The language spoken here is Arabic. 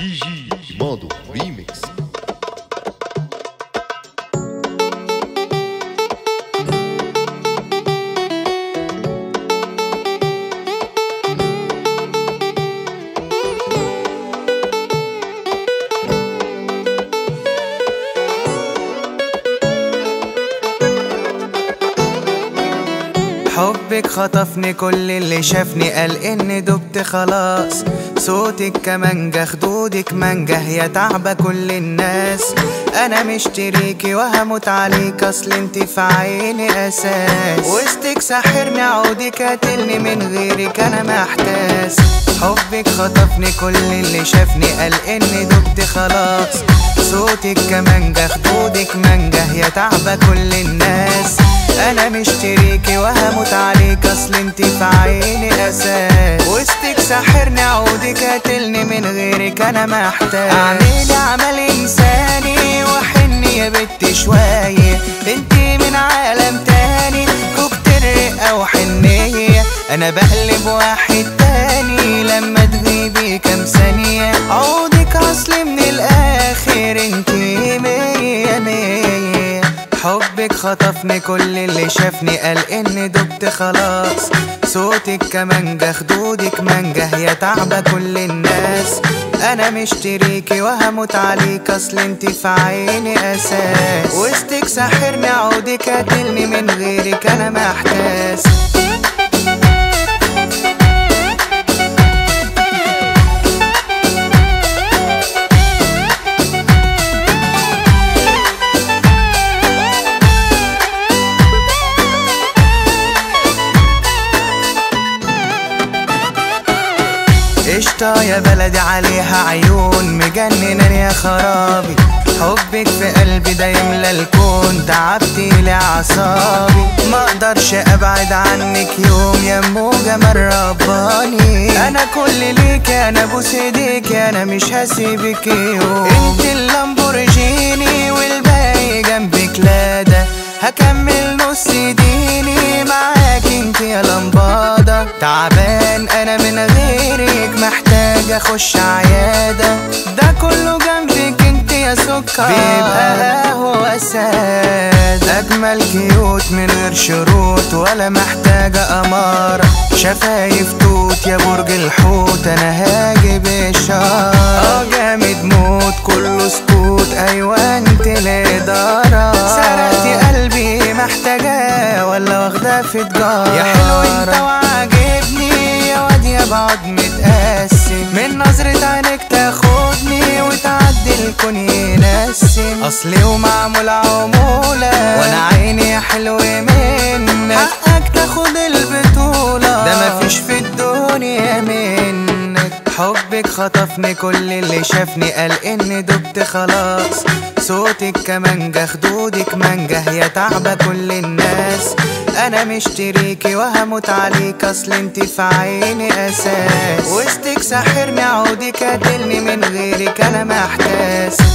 دي جي ماضو ريميكس. حبك خطفني، كل اللي شافني قال اني دبت خلاص. صوتك كمانجة، خدودك منجه، يا تعبة كل الناس. انا مشتريكي وهموت عليك، اصل انت في عيني اساس. وسطك ساحرني، عودك قاتلني، من غيرك انا محتاس. حبك خطفني، كل اللي شافني قال اني دبت خلاص. صوتك كمانجة، خدودك منجه، يا تعبة كل الناس. انا مشتريكي وهموت عليك، اصل انت في عيني اساس. وسطك ساحرني، عودك قاتلني، من غيرك انا محتاج. اعملي عمل انساني وحني يا بت شويه، انت من عالم تاني، كوكتيل رقه وحنيه. انا بقلب واحد تاني لما تغيبي كام ثانيه. عودك اصل من الاخر انت مية مية. حبك خطفني، كل اللي شافني قال اني دبت خلاص. صوتك كمانجة، خدودك منجه، يا تعبة كل الناس. انا مشتريكي وهموت عليك، اصل انت في عيني اساس. وسطك ساحرني، عودك قاتلني، من غيرك انا محتاس. قشطة يا بلدي عليها عيون، مجننة يا خرابي. حبك في قلبي ده يملى الكون، تعبتي لأعصابي. ما اقدرش ابعد عنك يوم، يا موجة مرباني. انا كل ليك، انا بوس ايديك، انا مش هسيبك يوم. انت اللامبورجيني والباقي جنبك لادا، هكمل نص ديني معاك انت يا لمبادة. تعبان انا من غيرك، محتاج اخش عيادة. ده كله جنبك انت يا سكر، بيبقى قهوة ساد. اجمل كيوت من غير شروط، ولا محتاجة امارة. شفايف توت يا برج الحوت، انا هاجي بالشارة. جامد موت كله سكوت، ايوه انت الادارة. سرقتي قلبي، محتاجاه ولا واخداه في تجارة. يا حلو انت وعاجبني، يا واد يا بعد متقسم. من نظرة عينك تاخدني، وتعدي الكون ينسم. اصلي ومعمول عمولة، وانا عيني يا حلو منك. حقك تاخد البطولة، ده مفيش في الدنيا منك. حبك خطفني، كل اللي شافني قال اني دبت خلاص. صوتك كمانجة، خدودك منجه، يا تعبة كل الناس. انا مشتريكي وهموت عليك، اصل انت في عيني اساس. وسطك ساحرني، عودك قاتلني، من غيرك انا محتاس.